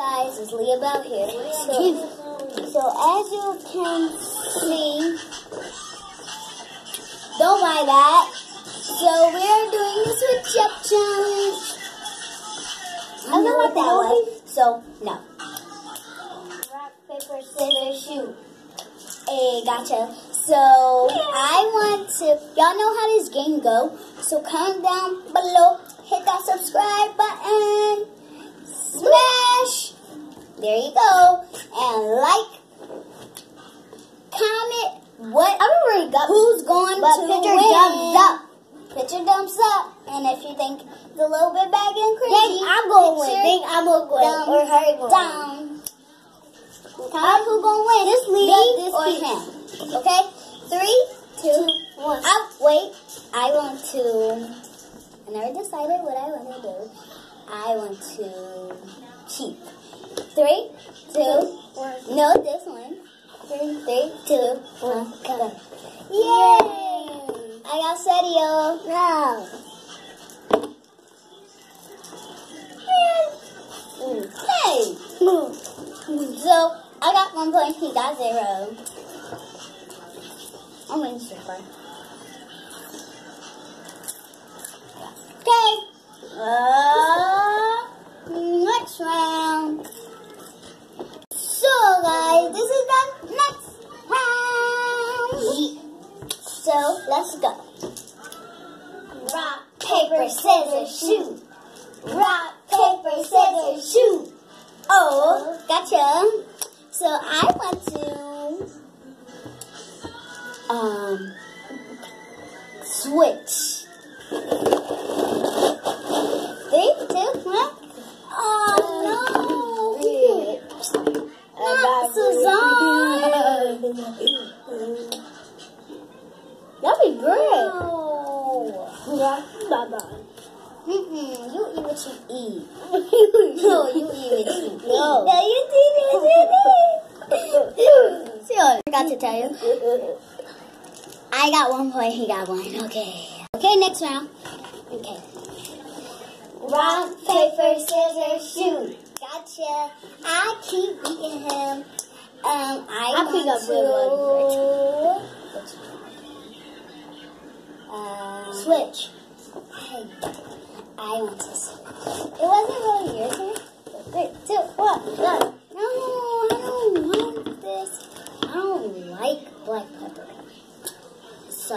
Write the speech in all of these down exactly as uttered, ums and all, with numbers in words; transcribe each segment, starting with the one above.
guys, it's Leah Bell here. So, so as you can see, don't mind that. So we're doing the switch up challenge. I don't know what that was. So no. Rock, paper, scissors, shoot. Hey, gotcha. So I want to, y'all know how this game go. So comment down below, hit that subscribe button, smash. There you go, and like, comment what. I already got who's going but to put your win. Thumbs up. Put your thumbs up, and if you think it's a little bit bad and crazy, think I'm going to win. Think I'm going to win. Or Harry going down. Comment who's going to win. This me this or me. Him. Okay, three, two, one. Up. Wait, I want to. I never decided what I want to do. I want to cheat. Three, two, one. No, this one. Three, three, two, one, go. Yay! I got Sergio. Now. Hey! So, I got one point, he got zero. I'm winning so far. Okay. Uh, next round. So, guys, this is the next round. So, let's go. Rock, paper, scissors, shoot. Rock, paper, scissors, shoot. Oh, gotcha. So, I want to um switch. Three, two, one. Oh no! Not Suzanne. That'd be great. No. Mm-mm. You eat what you eat. No, you eat what you eat. No, no you did it. See, I forgot to tell you. I got one point. He got one. Okay. Okay, next round. Okay. Rock, paper, scissors, shoot. Gotcha. I keep beating him. Um, I, I want to uh, switch. Hey, I want to switch. It wasn't really your turn. Three, two, one, go. No, I don't want this. I don't like black pepper. So,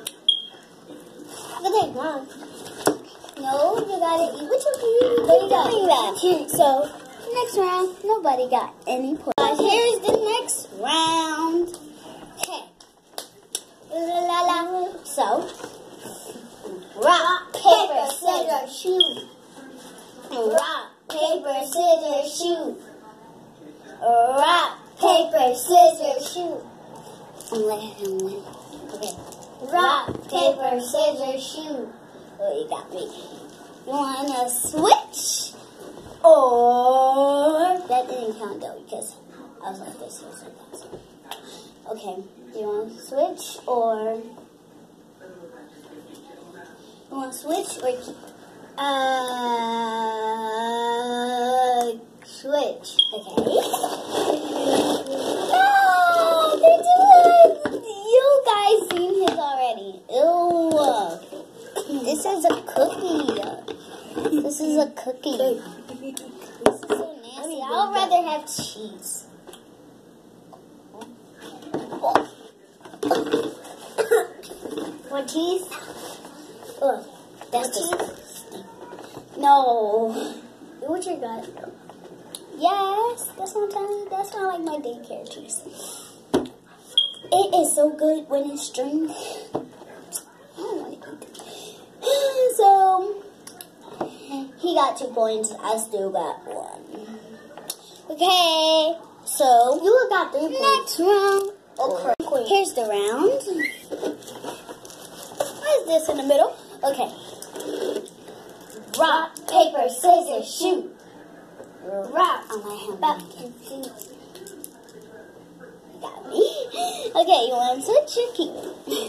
okay, Mom. No, you gotta eat what you eat. What you got? So, next round, nobody got any points. Uh, here's the next round. Okay. La la la. So, rock, paper, scissors, shoot. Rock, paper, scissors, shoot. Rock, paper, scissors, shoot. I'm letting him win. Okay. Rock, paper, scissors, shoot. Oh, you got me. You wanna switch? Or that didn't count though because I was like this. Was like that. Okay. Do you want to switch or you want to switch or keep? Uh, switch. Okay. No, they're doing. You guys seen his already. Ew. This is a cookie. This is a cookie. This is so nasty. I would rather have cheese. Want cheese? Ugh, that's disgusting. No. Do what you got. Yes, that's what I'm telling you. That's not like my daycare cheese. It is so good when it's string. I don't want to eat it. So, he got two points. I still got one. Okay, so you got three points. Next round. Okay. Here's the round. What is this in the middle? Okay. Rock, paper, scissors, shoot. Rock. On my hand. Back and feet. Got me. Okay, you want to switch or keep?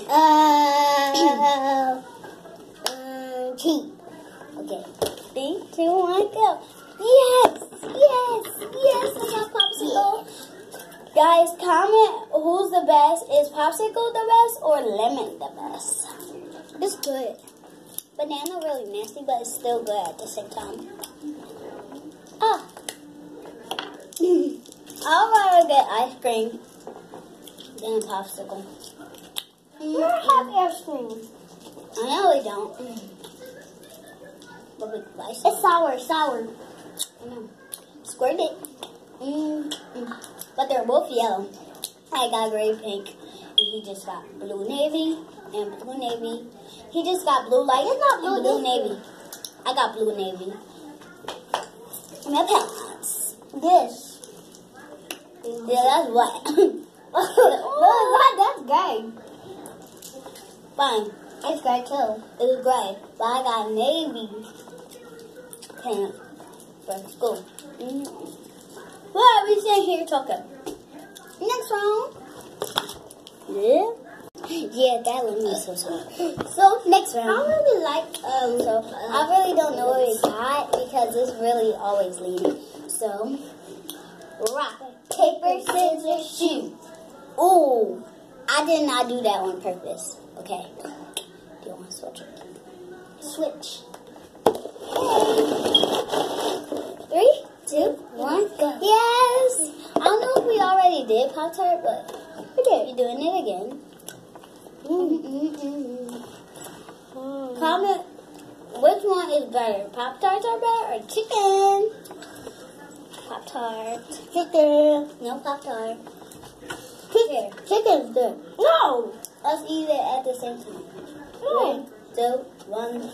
Uh, um, keep. Okay. Three, two, one, go. Yes! Yes, yes, I got popsicle. Yeah. Guys, comment who's the best. Is popsicle the best or lemon the best? It's good. Banana really nasty, but it's still good at the same time. Ah. I'd rather get ice cream than popsicle. We don't have ice cream. I know we don't. Mm. But we like it. It's sour, sour. I know. Squirt it. Mm. Mm. But they're both yellow. I got gray pink, and he just got blue navy and blue navy. He just got blue light it's not blue, blue navy. navy. I got blue navy. My pants. This. Yeah, that's what. No, that's gray. Fine. It's gray too. It's gray. But I got navy pants for school. Mm-hmm. What are we sitting here talking? Next round. Yeah. Yeah, that one is so smart. So next round. I really like um so uh, I really don't know what we got because it's really always leading. So rock, paper, scissors, shoot. Ooh. I did not do that on purpose. Okay. Do you want to switch it? Switch. Three, two, one, go. Yes! I don't know if we already did Pop-Tart, but we did. You're doing it again. Mm, mm, mm, mm. Comment which one is better. Pop-Tarts are better or chicken? Pop-Tart. Chicken. No Pop-Tart. Chicken. Chicken's good. No! Let's eat it at the same time. No. One, two, one.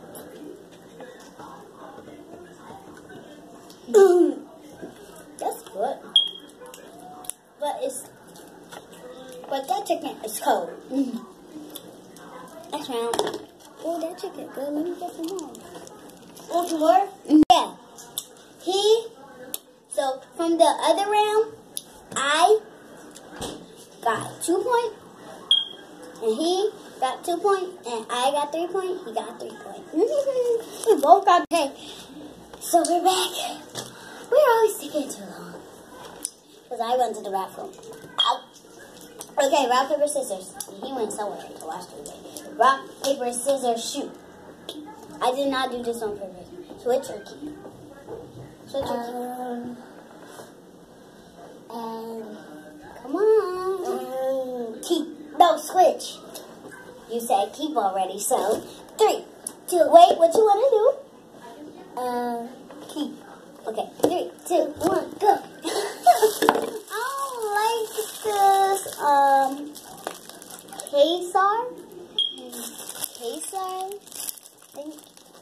That's good. But it's but that chicken is cold. Mm. Next round. Oh, that chicken good. Let me get some more. Want some more? Mm. Yeah. He so from the other round, I got two points, and he got two points, and I got three points. He got three points. We both got okay. So we're back. We're always taking too long. Because I went to the bathroom. Ow. Okay, rock, paper, scissors. He went somewhere to watch the video. Rock, paper, scissors, shoot. I did not do this on purpose. Switch or keep? Switch or keep? Um, and come on. Um, keep. No, switch. You said keep already, so three, two, wait, what you want to do? Uh, keep. Okay, three, two, one, go. I don't like this, um, K-Star. K-Star, I think.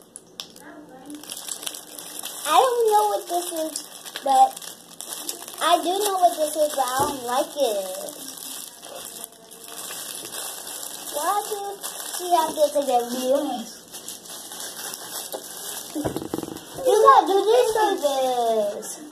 I don't know what this is, but I do know what this is, but I don't like it. Why do you have to take a view? You gotta do this or this.